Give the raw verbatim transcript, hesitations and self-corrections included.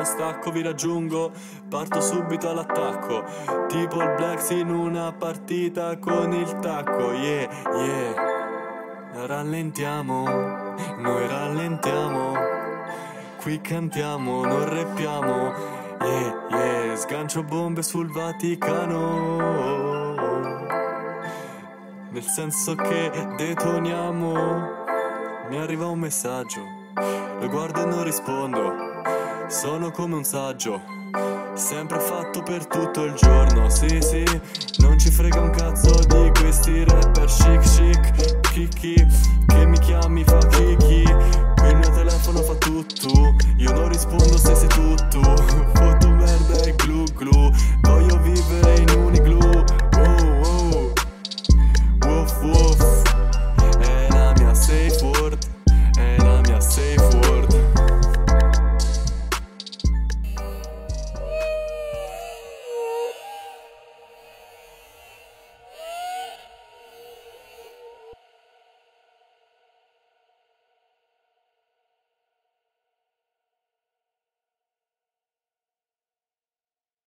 stacco, vi raggiungo, parto subito all'attacco, tipo il Blacks in una partita con il tacco. Yeah, yeah. Rallentiamo, noi rallentiamo, qui cantiamo, non rappiamo. Yeah, yeah. Sgancio bombe sul Vaticano, nel senso che detoniamo. Mi arriva un messaggio, lo guardo e non rispondo. Sono come un saggio, sempre fatto per tutto il giorno. Sì, sì, non ci frega un cazzo di questi rapper chic chic. Kiki, che mi chiami fa kiki. Il mio telefono fa tutto, io non rispondo se sei tutto.